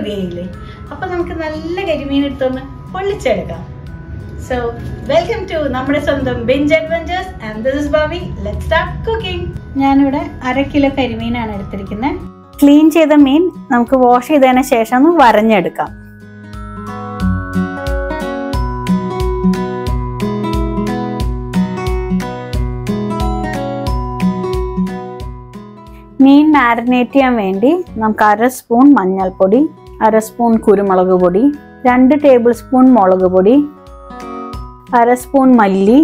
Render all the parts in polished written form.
റെഡിയായില്ലേ? അപ്പൊ നമുക്ക് നല്ല കരിമീൻ എടുത്തൊന്ന് പൊള്ളിച്ചെടുക്കാം. So welcome to നമ്മുടെ സ്വന്തം binge adventures and this is Bobby. Let's start cooking. ഞാനിവിടെ 1/2 കിലോ കരിമീനാണ് എടുത്തിരിക്കുന്നത്. ക്ലീൻ ചെയ്ത മീൻ നമുക്ക് വാഷ് ചെയ്തതിന് ശേഷം ഒന്ന് വരഞ്ഞെടുക്കാം. മീൻ മാരിനേറ്റ് ചെയ്യാൻ വേണ്ടി നമുക്ക് 1/2 സ്പൂൺ മഞ്ഞൾപ്പൊടി, 1/2 സ്പൂൺ കുരുമുളക് പൊടി, 2 ടേബിൾ സ്പൂൺ മുളക് പൊടി, 1/2 സ്പൂൺ മല്ലി,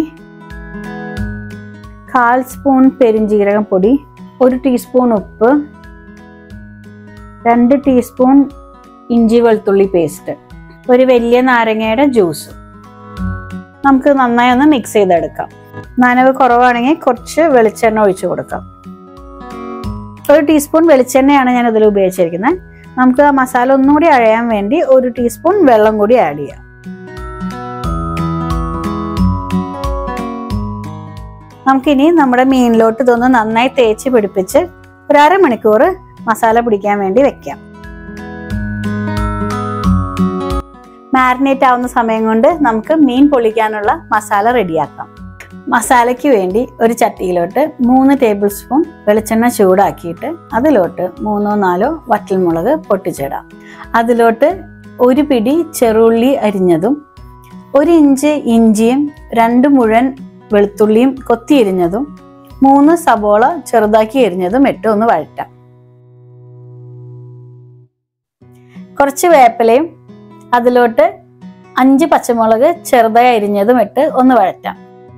1/4 സ്പൂൺ പെരിഞ്ജീരകം പൊടി, 1 ടീസ്പൂൺ ഉപ്പ്, 2 ടീസ്പൂൺ ഇഞ്ചി വെളുത്തുള്ളി പേസ്റ്റ്, ഒരു വലിയ നാരങ്ങയുടെ ജ്യൂസ്. നമുക്ക് നന്നായി ഒന്ന് മിക്സ് ചെയ്തെടുക്കാം. നനവ് കുറവാണെങ്കിൽ കുറച്ച് വെളിച്ചെണ്ണ ഒഴിച്ചു കൊടുക്കാം. 1 ടീസ്പൂൺ വെളിച്ചെണ്ണയാണ് ഞാൻ ഇതിൽ ഉപയോഗിച്ചിരിക്കുന്നത്. നമുക്ക് ആ മസാല ഒന്നുകൂടി അഴയാൻ വേണ്ടി 1 ടീസ്പൂൺ വെള്ളം കൂടി ആഡ് ചെയ്യാം. നമുക്കിനി നമ്മുടെ മീനിലോട്ട് ഇതൊന്ന് നന്നായി തേച്ച് പിടിപ്പിച്ച് ഒരു 1/2 മണിക്കൂർ മസാല പിടിക്കാൻ വേണ്ടി വെക്കാം. മാരിനേറ്റ് ആവുന്ന സമയം കൊണ്ട് നമുക്ക് മീൻ പൊള്ളിക്കാനുള്ള മസാല റെഡിയാക്കാം. മസാലയ്ക്ക് വേണ്ടി ഒരു ചട്ടിയിലോട്ട് 3 ടേബിൾ സ്പൂൺ വെളിച്ചെണ്ണ ചൂടാക്കിയിട്ട് അതിലോട്ട് 3-4 വറ്റൽമുളക് പൊട്ടിച്ചിടാം. അതിലോട്ട് 1 പിടി ചെറുള്ളി അരിഞ്ഞതും, 1 ഇഞ്ച് ഇഞ്ചിയും, 2 മുഴുവൻ വെളുത്തുള്ളിയും കൊത്തി എരിഞ്ഞതും, 3 സബോള ചെറുതാക്കി എരിഞ്ഞതും ഇട്ട് ഒന്ന് വഴറ്റാം. കുറച്ച് വേപ്പിലയും അതിലോട്ട് 5 പച്ചമുളക് ചെറുതായി അരിഞ്ഞതും ഇട്ട് ഒന്ന് വഴറ്റാം.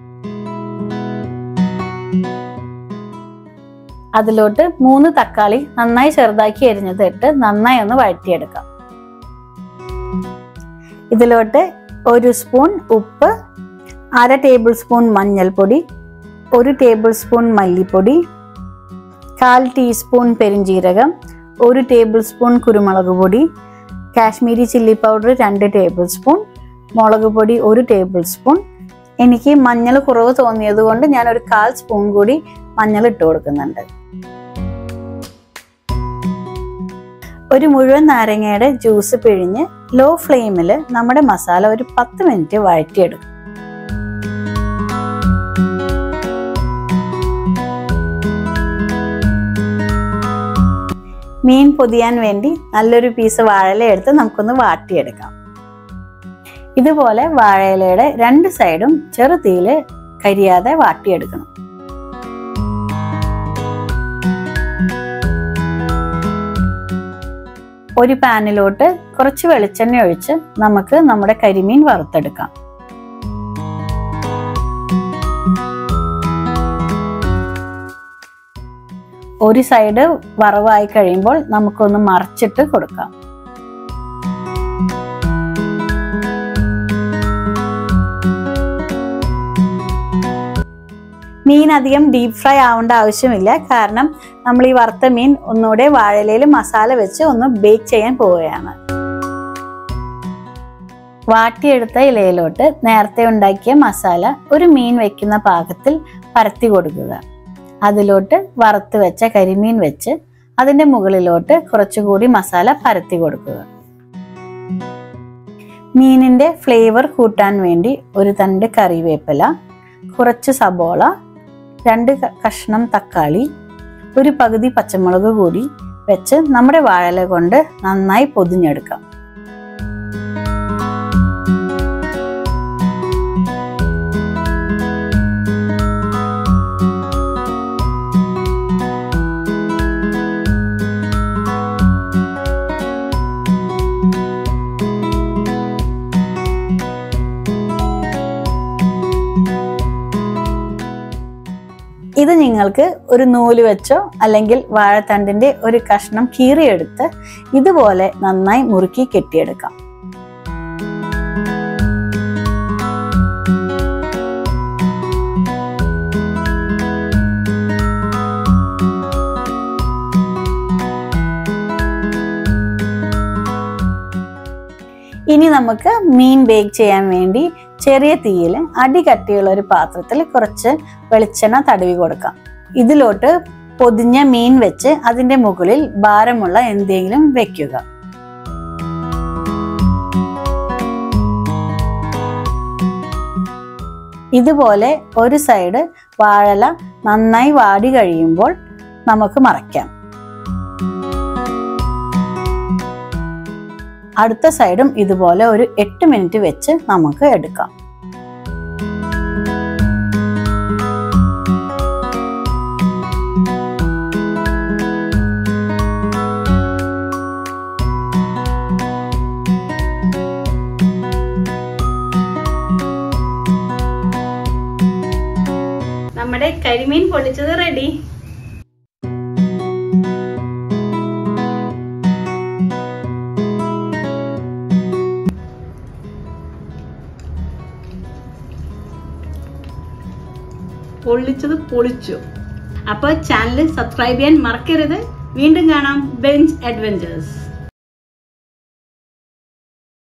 അതിലോട്ട് 3 തക്കാളി നന്നായി ചെറുതാക്കി എരിഞ്ഞത് ഇട്ട് നന്നായി ഒന്ന് വഴറ്റിയെടുക്കാം. ഇതിലോട്ട് 1 സ്പൂൺ ഉപ്പ്, 1/2 ടേബിൾ സ്പൂൺ മഞ്ഞൾപ്പൊടി, 1 ടേബിൾ സ്പൂൺ മല്ലിപ്പൊടി, 1/4 ടീസ്പൂൺ പെരിഞ്ജീരകം, 1 ടേബിൾ സ്പൂൺ കുരുമുളക് പൊടി, Kashmiri chilli powder 2 tablespoon, മുളക് പൊടി 1 ടേബിൾ സ്പൂൺ. എനിക്ക് മഞ്ഞൾ കുറവ് തോന്നിയത് കൊണ്ട് ഞാൻ ഒരു 1/4 സ്പൂൺ കൂടി മഞ്ഞൾ ഇട്ട് കൊടുക്കുന്നുണ്ട്. ഒരു മുഴുവൻ നാരങ്ങയുടെ ജ്യൂസ് പിഴിഞ്ഞ് ലോ ഫ്ലെയിമിൽ നമ്മുടെ മസാല ഒരു 10 മിനിറ്റ് വഴറ്റിയെടുക്കും. മീൻ പൊതിയാൻ വേണ്ടി നല്ലൊരു പീസ് വാഴയില എടുത്ത് നമുക്കൊന്ന് വാട്ടിയെടുക്കാം. ഇതുപോലെ വാഴയിലയുടെ 2 സൈഡും ചെറുതീയിൽ കരിയാതെ വാട്ടിയെടുക്കണം. ഒരു പാനിലോട്ട് കുറച്ച് വെളിച്ചെണ്ണ ഒഴിച്ച് നമുക്ക് നമ്മുടെ കരിമീൻ വറുത്തെടുക്കാം. ഒരു സൈഡ് വറവായി കഴിയുമ്പോൾ നമുക്കൊന്ന് മറിച്ചിട്ട് കൊടുക്കാം. മീൻ അധികം ഡീപ് ഫ്രൈ ആവേണ്ട ആവശ്യമില്ല. കാരണം നമ്മൾ ഈ വറുത്ത മീൻ ഒന്നുകൂടെ വാഴയിലയിൽ മസാല വെച്ച് ഒന്ന് ബേക്ക് ചെയ്യാൻ പോവുകയാണ്. വാട്ടിയെടുത്ത ഇലയിലോട്ട് നേരത്തെ ഉണ്ടാക്കിയ മസാല ഒരു മീൻ വെക്കുന്ന പാകത്തിൽ പരത്തി കൊടുക്കുക. അതിലോട്ട് വറുത്ത് വെച്ച കരിമീൻ വെച്ച് അതിൻ്റെ മുകളിലോട്ട് കുറച്ചുകൂടി മസാല പരത്തി കൊടുക്കുക. മീനിൻ്റെ ഫ്ലേവർ കൂട്ടാൻ വേണ്ടി ഒരു തണ്ട് കറിവേപ്പില, കുറച്ച് സബോള, 2 കഷ്ണം തക്കാളി, ഒരു പകുതി പച്ചമുളക് കൂടി വെച്ച് നമ്മുടെ വാഴയില കൊണ്ട് നന്നായി പൊതിഞ്ഞെടുക്കാം. ഇത് നിങ്ങൾക്ക് ഒരു നൂല് വെച്ചോ അല്ലെങ്കിൽ വാഴത്തണ്ടിന്റെ ഒരു കഷ്ണം കീറിയെടുത്ത് ഇതുപോലെ നന്നായി മുറുക്കി കെട്ടിയെടുക്കാം. ഇനി നമുക്ക് മീൻ ബേക്ക് ചെയ്യാൻ വേണ്ടി ചെറിയ തീയിൽ അടികട്ടിയുള്ള ഒരു പാത്രത്തിൽ കുറച്ച് വെളിച്ചെണ്ണ തടവി കൊടുക്കാം. ഇതിലോട്ട് പൊതിഞ്ഞ മീൻ വെച്ച് അതിൻ്റെ മുകളിൽ ഭാരമുള്ള എന്തെങ്കിലും വെക്കുക. ഇതുപോലെ ഒരു സൈഡ് വാഴല നന്നായി വാടി കഴിയുമ്പോൾ നമുക്ക് മറയ്ക്കാം. അടുത്ത സൈഡും ഇതുപോലെ ഒരു 8 മിനിറ്റ് വെച്ച് നമുക്ക് എടുക്കാം. നമ്മുടെ കരിമീൻ പൊള്ളിച്ചത് റെഡി. പൊള്ളിച്ചത് പൊളിച്ചു. അപ്പോൾ ചാനൽ സബ്സ്ക്രൈബ് ചെയ്യാൻ മറക്കരുത്. വീണ്ടും കാണാം ബെഞ്ച് അഡ്വഞ്ചേഴ്സ്.